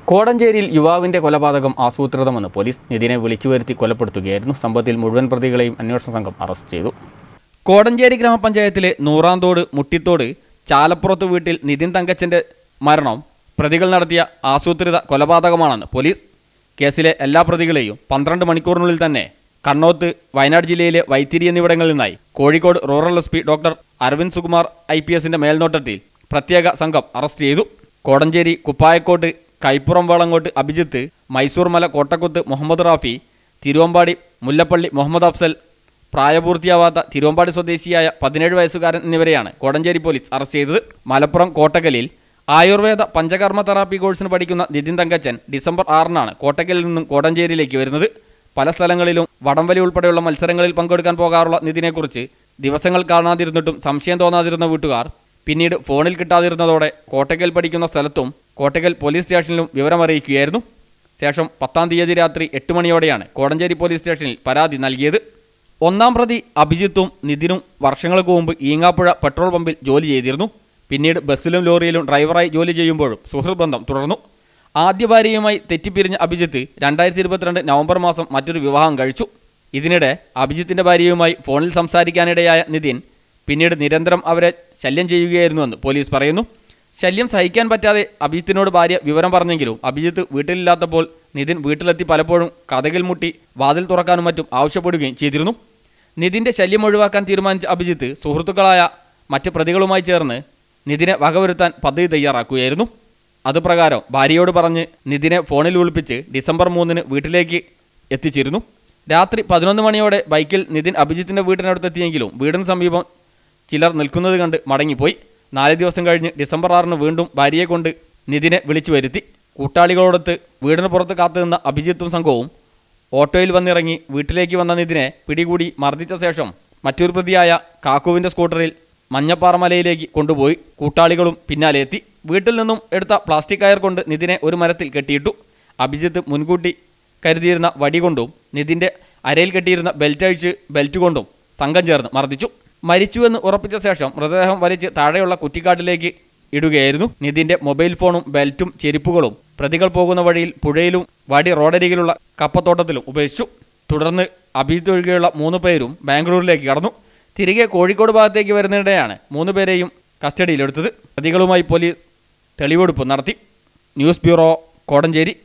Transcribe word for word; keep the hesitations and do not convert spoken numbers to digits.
കോടഞ്ചേരിയിൽ യുവാവിന്റെ കൊലപാതകം ആസൂത്രിതമെന്ന് പോലീസ്. നിതിനെ വിളിച്ചു വരുത്തി കൊലപ്പെടുത്തുകയായിരുന്നു. സംഭവത്തിൽ മുഴുവൻ പ്രതികളെയും അന്വേഷണ സംഘം അറസ്റ്റ് ചെയ്തു. കോടഞ്ചേരി ഗ്രാമപഞ്ചായത്തിലെ നൂറാന്തോട് മുട്ടിത്തോട് ചാലപ്പുറത്ത് വീട്ടിൽ നിതിൻ തങ്കച്ചന്റെ മരണം പ്രതികൾ നടത്തിയ ആസൂത്രിത കൊലപാതകമാണെന്ന് പോലീസ്. കേസിലെ എല്ലാ പ്രതികളെയും പന്ത്രണ്ട് മണിക്കൂറിനുള്ളിൽ തന്നെ കണ്ണോത്ത്, വയനാട് ജില്ലയിലെ വൈത്തിരി എന്നിവിടങ്ങളിൽ നിന്നായി Kozhikode rural S P doctor Aravind Sukumar I P എസിന്റെ മേൽനോട്ടത്തിൽ പ്രത്യേക സംഘം അറസ്റ്റ് ചെയ്തു. കോടഞ്ചേരി കുപ്പായക്കോട്ട് കൈപ്പുറം വളങ്ങോട്ട് അഭിജിത്ത്, മൈസൂർ മല കോട്ടക്കുത്ത് മുഹമ്മദ് റാഫി, തിരുവമ്പാടി മുല്ലപ്പള്ളി മുഹമ്മദ് അഫ്സൽ, പ്രായപൂർത്തിയാവാത്ത തിരുവമ്പാടി സ്വദേശിയായ പതിനേഴ് വയസ്സുകാരൻ എന്നിവരെയാണ് കോടഞ്ചേരി പോലീസ് അറസ്റ്റ് ചെയ്തത്. മലപ്പുറം കോട്ടക്കലിൽ ആയുർവേദ പഞ്ചകർമ്മ തെറാപ്പി കോഴ്സിന് പഠിക്കുന്ന നിതിൻ തങ്കച്ചൻ ഡിസംബർ ആറിനാണ് കോട്ടക്കലിൽ നിന്നും കോടഞ്ചേരിയിലേക്ക് വരുന്നത്. പല സ്ഥലങ്ങളിലും വടംവലി ഉൾപ്പെടെയുള്ള മത്സരങ്ങളിൽ പങ്കെടുക്കാൻ പോകാറുള്ള നിതിനെക്കുറിച്ച് ദിവസങ്ങൾ കാണാതിരുന്നിട്ടും സംശയം തോന്നാതിരുന്ന വീട്ടുകാർ പിന്നീട് ഫോണിൽ കിട്ടാതിരുന്നതോടെ കോട്ടക്കൽ പഠിക്കുന്ന സ്ഥലത്തും കോട്ടക്കൽ പോലീസ് സ്റ്റേഷനിലും വിവരമറിയിക്കുകയായിരുന്നു. ശേഷം പത്താം തീയതി രാത്രി എട്ട് മണിയോടെയാണ് കോടഞ്ചേരി പോലീസ് സ്റ്റേഷനിൽ പരാതി നൽകിയത്. ഒന്നാം പ്രതി അഭിജിത്തും നിതിനും വർഷങ്ങൾക്ക് മുമ്പ് ഈങ്ങാപ്പുഴ പെട്രോൾ പമ്പിൽ ജോലി ചെയ്തിരുന്നു. പിന്നീട് ബസ്സിലും ലോറിയിലും ഡ്രൈവറായി ജോലി ചെയ്യുമ്പോഴും സുഹൃത്ത് ബന്ധം തുടർന്നു. ആദ്യ ഭാര്യയുമായി തെറ്റിപ്പിരിഞ്ഞ അഭിജിത്ത് രണ്ടായിരത്തി ഇരുപത്തിരണ്ട് നവംബർ മാസം മറ്റൊരു വിവാഹം കഴിച്ചു. ഇതിനിടെ അഭിജിത്തിന്റെ ഭാര്യയുമായി ഫോണിൽ സംസാരിക്കാനിടയായ നിതിൻ പിന്നീട് നിരന്തരം അവരെ ശല്യം ചെയ്യുകയായിരുന്നുവെന്ന് പോലീസ് പറയുന്നു. ശല്യം സഹിക്കാൻ പറ്റാതെ അഭിജിത്തിനോട് ഭാര്യ വിവരം പറഞ്ഞെങ്കിലും അഭിജിത്ത് വീട്ടിലില്ലാത്തപ്പോൾ നിതിൻ വീട്ടിലെത്തി പലപ്പോഴും കതകിൽ മുട്ടി വാതിൽ തുറക്കാനും മറ്റും ആവശ്യപ്പെടുകയും ചെയ്തിരുന്നു. നിതിൻ്റെ ശല്യം ഒഴിവാക്കാൻ തീരുമാനിച്ച അഭിജിത്ത് സുഹൃത്തുക്കളായ മറ്റ് പ്രതികളുമായി ചേർന്ന് നിതിനെ വകവരുത്താൻ പദ്ധതി തയ്യാറാക്കുകയായിരുന്നു. അതുപ്രകാരം ഭാര്യയോട് പറഞ്ഞ് നിതിനെ ഫോണിൽ വിളിപ്പിച്ച് ഡിസംബർ മൂന്നിന് വീട്ടിലേക്ക് എത്തിച്ചിരുന്നു. രാത്രി പതിനൊന്ന് മണിയോടെ ബൈക്കിൽ നിതിൻ അഭിജിത്തിൻ്റെ വീടിനടുത്തെത്തിയെങ്കിലും വീടിന് സമീപം ചിലർ നിൽക്കുന്നത് കണ്ട് മടങ്ങിപ്പോയി. നാല് ദിവസം കഴിഞ്ഞ് ഡിസംബർ ആറിന് വീണ്ടും ഭാര്യയെ കൊണ്ട് നിതിനെ വിളിച്ചു വരുത്തി. കൂട്ടാളികളോടൊത്ത് വീടിന് പുറത്ത് കാത്തുനിന്ന അഭിജിത്തും സംഘവും ഓട്ടോയിൽ വന്നിറങ്ങി വീട്ടിലേക്ക് വന്ന നിതിനെ പിടികൂടി മർദ്ദിച്ച ശേഷം മറ്റൊരു പ്രതിയായ കാക്കുവിൻ്റെ സ്കൂട്ടറിൽ മഞ്ഞപ്പാറ മലയിലേക്ക് കൊണ്ടുപോയി. കൂട്ടാളികളും പിന്നാലെ എത്തി. വീട്ടിൽ നിന്നും എടുത്ത പ്ലാസ്റ്റിക് കയർ കൊണ്ട് നിതിനെ ഒരു മരത്തിൽ കെട്ടിയിട്ടു. അഭിജിത്ത് മുൻകൂട്ടി കരുതിയിരുന്ന വടി കൊണ്ടും നിതിൻ്റെ അരയിൽ കെട്ടിയിരുന്ന ബെൽറ്റ് അഴിച്ച് ബെൽറ്റ് കൊണ്ടും സംഘം ചേർന്ന് മർദ്ദിച്ചു. മരിച്ചുവെന്ന് ഉറപ്പിച്ച ശേഷം മൃതദേഹം വലിച്ച് താഴെയുള്ള കുറ്റിക്കാട്ടിലേക്ക് ഇടുകയായിരുന്നു. നിതിൻ്റെ മൊബൈൽ ഫോണും ബെൽറ്റും ചെരുപ്പുകളും പ്രതികൾ പോകുന്ന വഴിയിൽ പുഴയിലും വടി റോഡരികിലുള്ള കപ്പത്തോട്ടത്തിലും ഉപേക്ഷിച്ചു. തുടർന്ന് അഭിജിത്ത് ഒഴികെയുള്ള മൂന്ന് പേരും ബാംഗ്ലൂരിലേക്ക് കടന്നു. തിരികെ കോഴിക്കോട് ഭാഗത്തേക്ക് വരുന്നതിനിടെയാണ് മൂന്ന് പേരെയും കസ്റ്റഡിയിലെടുത്തത്. പ്രതികളുമായി പോലീസ് തെളിവെടുപ്പ് നടത്തി. News bureau, Kodanchery.